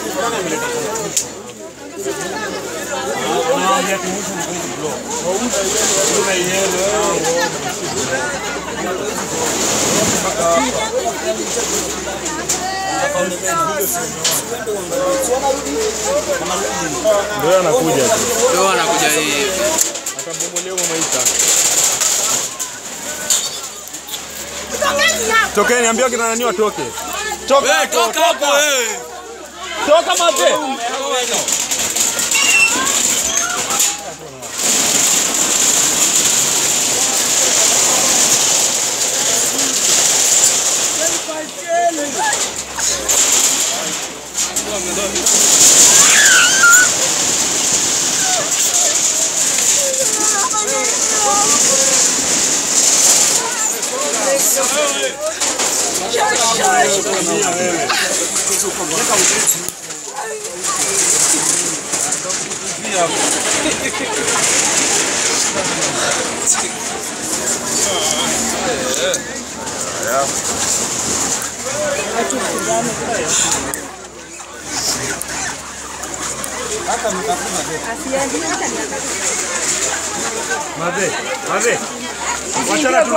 Ndio anakuja tu. Ndio anakuja hii. Atambomolewa maisha. Tokeni, ambia kina nani watoke. Toka, toka hapo wewe. Toka mate. Mabe, wachana tu.